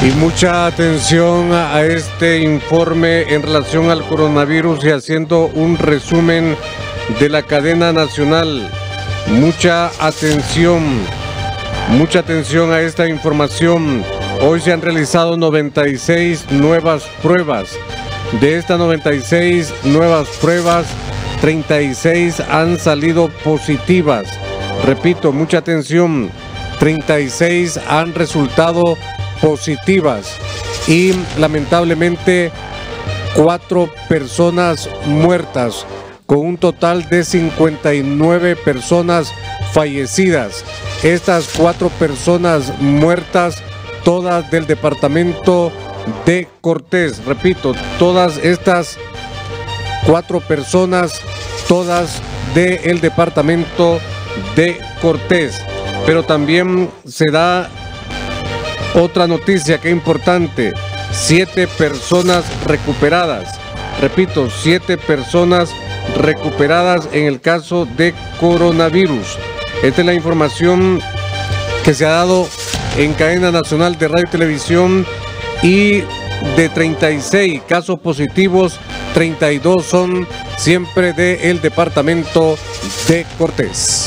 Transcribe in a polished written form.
Y mucha atención a este informe en relación al coronavirus y haciendo un resumen de la cadena nacional. Mucha atención a esta información. Hoy se han realizado 96 nuevas pruebas. De estas 96 nuevas pruebas, 36 han salido positivas. Repito, mucha atención, 36 han resultado positivas y lamentablemente 4 personas muertas, con un total de 59 personas fallecidas. Estas 4 personas muertas, todas del departamento de Cortés. Repito, todas estas 4 personas, todas del departamento de Cortés. Pero también se da otra noticia que es importante: 7 personas recuperadas. Repito, 7 personas recuperadas en el caso de coronavirus. Esta es la información que se ha dado en cadena nacional de radio y televisión. Y de 36 casos positivos, 32 son siempre del departamento de Cortés.